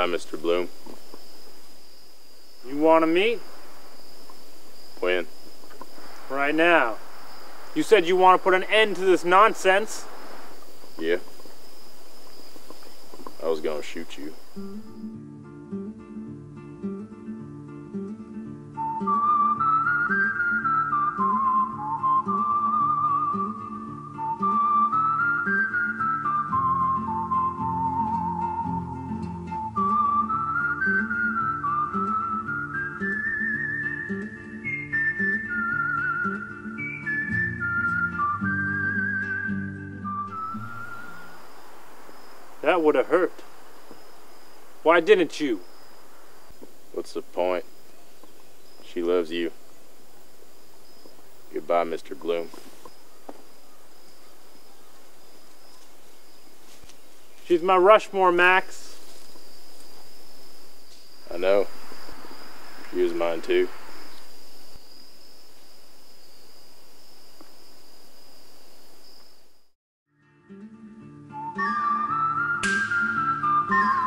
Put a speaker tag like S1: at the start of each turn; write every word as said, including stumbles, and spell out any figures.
S1: Goodbye, Mister Bloom.
S2: You want to meet?
S1: When?
S2: Right now. You said you want to put an end to this nonsense.
S1: Yeah. I was gonna shoot you.
S2: That would have hurt. Why didn't you?
S1: What's the point? She loves you. Goodbye, Mister Bloom.
S2: She's my Rushmore, Max.
S1: I know. She was mine too.
S3: Thank you.